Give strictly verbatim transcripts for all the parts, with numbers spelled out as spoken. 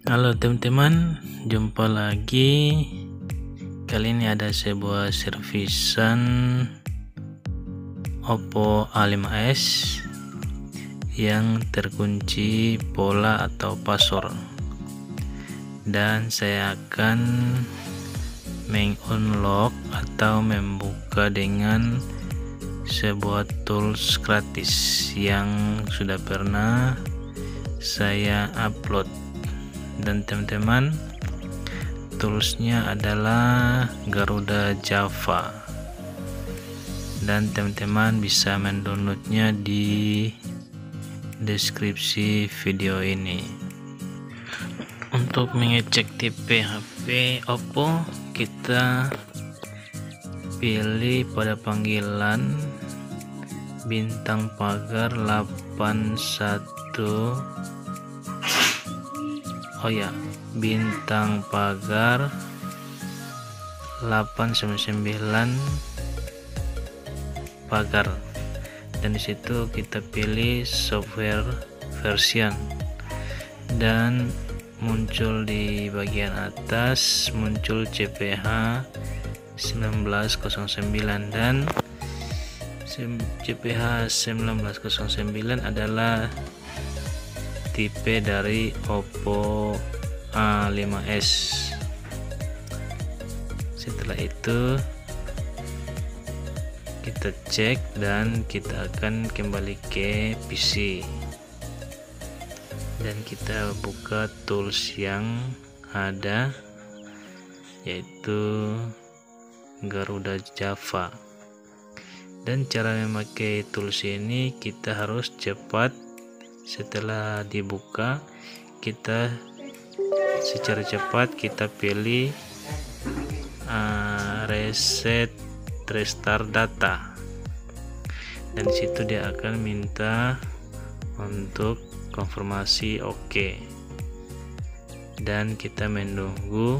Halo teman-teman, jumpa lagi. Kali ini ada sebuah servisan Oppo A lima S yang terkunci pola atau password, dan saya akan mengunlock atau membuka dengan sebuah tools gratis yang sudah pernah saya upload. Dan teman-teman, toolsnya adalah Garuda Java, dan teman-teman bisa mendownloadnya di deskripsi video ini. Untuk mengecek tipe H P Oppo, kita pilih pada panggilan bintang pagar delapan satu. Oh ya, bintang pagar delapan sembilan sembilan pagar, dan disitu kita pilih software version, dan muncul di bagian atas muncul C P H seribu sembilan ratus sembilan, dan C P H seribu sembilan ratus sembilan adalah tipe dari Oppo A lima S. Setelah itu kita cek dan kita akan kembali ke P C, dan kita buka tools yang ada, yaitu Garuda Java. Dan cara memakai tools ini kita harus cepat. Setelah dibuka, kita secara cepat kita pilih uh, reset restart data, dan disitu dia akan minta untuk konfirmasi oke, okay. Dan kita menunggu.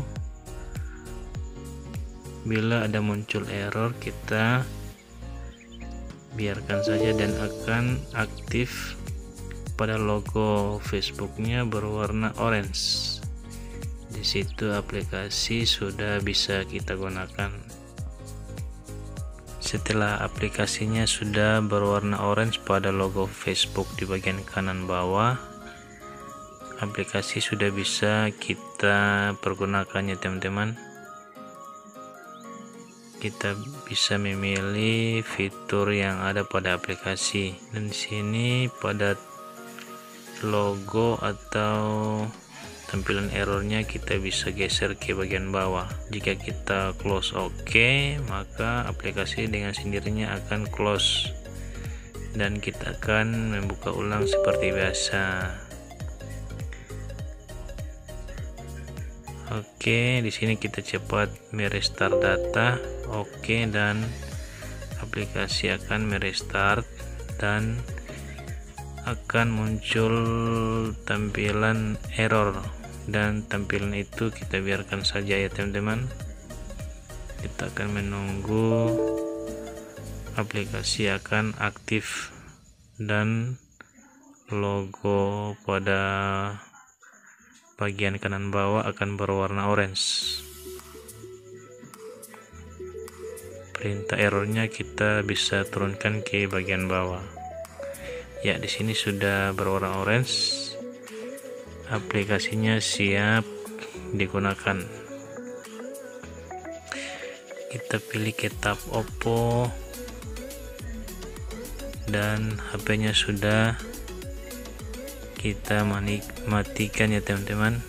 Bila ada muncul error, kita biarkan saja dan akan aktif. Pada logo Facebooknya berwarna orange. Di situ aplikasi sudah bisa kita gunakan. Setelah aplikasinya sudah berwarna orange pada logo Facebook di bagian kanan bawah, aplikasi sudah bisa kita pergunakannya, teman-teman. Kita bisa memilih fitur yang ada pada aplikasi, dan di sini pada logo atau tampilan errornya kita bisa geser ke bagian bawah. Jika kita close OK, maka aplikasi dengan sendirinya akan close, dan kita akan membuka ulang seperti biasa. Oke, di sini kita cepat merestart data. Oke, dan aplikasi akan merestart dan akan muncul tampilan error, dan tampilan itu kita biarkan saja ya teman-teman. Kita akan menunggu aplikasi akan aktif dan logo pada bagian kanan bawah akan berwarna orange. Perintah errornya kita bisa turunkan ke bagian bawah. Ya, di sini sudah berwarna orange. Aplikasinya siap digunakan. Kita pilih ke tab Oppo, dan H P-nya sudah kita matikan ya teman-teman.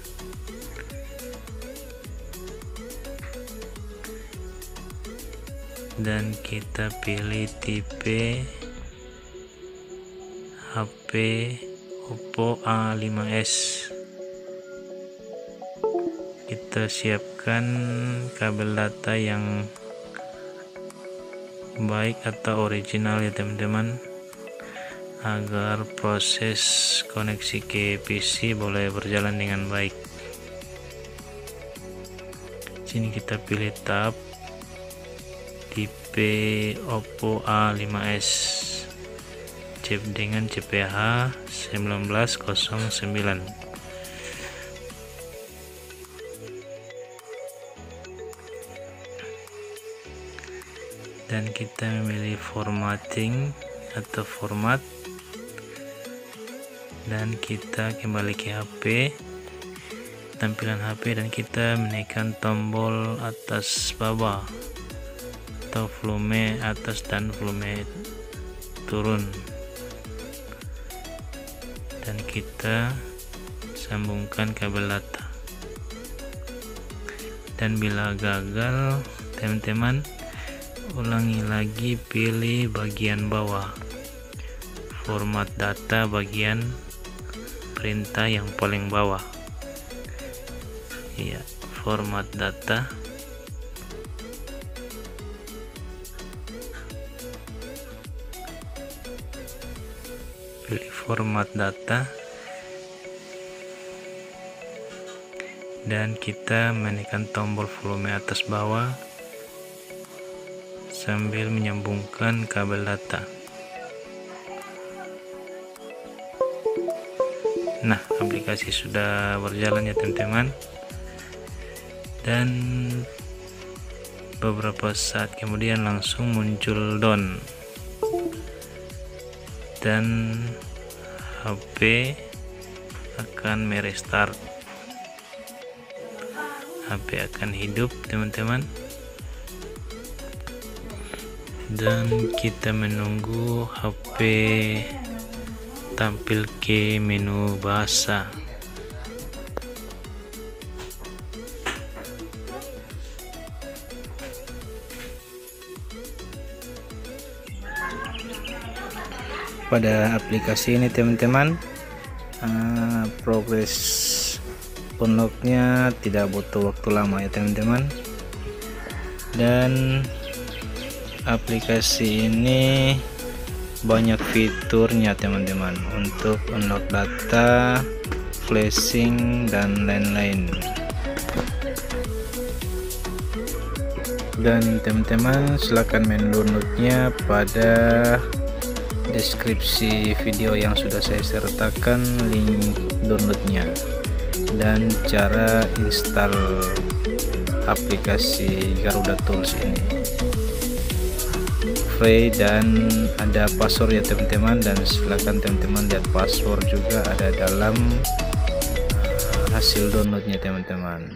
Dan kita pilih tipe H P Oppo A lima S. Kita siapkan kabel data yang baik atau original ya teman-teman, agar proses koneksi ke P C boleh berjalan dengan baik. Sini kita pilih tab tipe Oppo A lima S. chip dengan C P H seribu sembilan ratus sembilan. dan kita memilih formatting atau format, dan kita kembali ke H P, tampilan H P, dan kita menekan tombol atas bawah atau volume atas dan volume turun, dan kita sambungkan kabel data. Dan bila gagal, teman-teman ulangi lagi, pilih bagian bawah, format data, bagian perintah yang paling bawah. Iya, format data, pilih format data, dan kita menekan tombol volume atas bawah sambil menyambungkan kabel data. Nah, aplikasi sudah berjalan ya teman-teman, dan beberapa saat kemudian langsung muncul down, dan H P akan merestart, H P akan hidup teman-teman, dan kita menunggu H P tampil ke menu bahasa. Pada aplikasi ini teman-teman, uh, progres unlocknya tidak butuh waktu lama ya teman-teman, dan aplikasi ini banyak fiturnya teman-teman untuk unlock data, flashing, dan lain-lain. Dan teman-teman silakan mendownloadnya pada deskripsi video yang sudah saya sertakan link downloadnya dan cara install aplikasi Garuda Tools ini. Free dan ada password ya teman-teman, dan silakan teman-teman lihat password juga ada dalam hasil downloadnya teman-teman.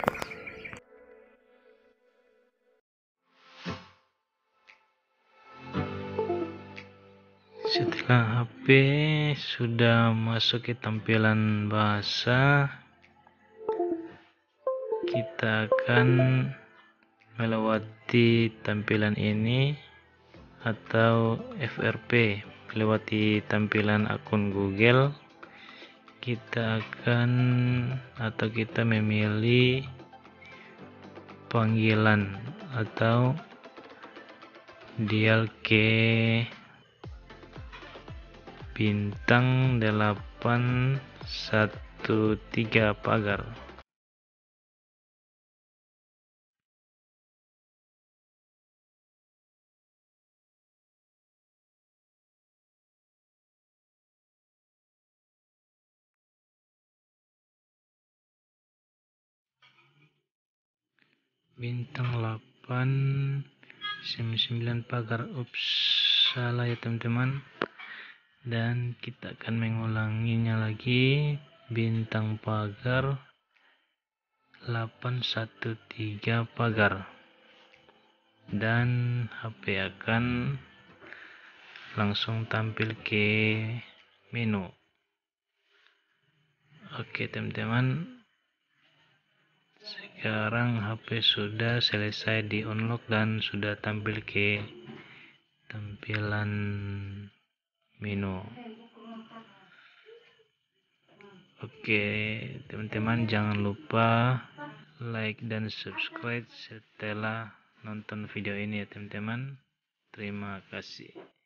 Setelah H P sudah masuk ke tampilan bahasa, kita akan melewati tampilan ini atau F R P, melewati tampilan akun Google. Kita akan atau kita memilih panggilan atau dial ke bintang delapan satu tiga pagar. Bintang delapan sembilan pagar. Ups, salah ya teman-teman. Dan kita akan mengulanginya lagi, bintang pagar delapan satu tiga pagar, dan H P akan langsung tampil ke menu. Oke teman-teman, sekarang H P sudah selesai di unlock dan sudah tampil ke tampilan menu. Oke teman-teman, jangan lupa like dan subscribe setelah nonton video ini ya teman-teman. Terima kasih.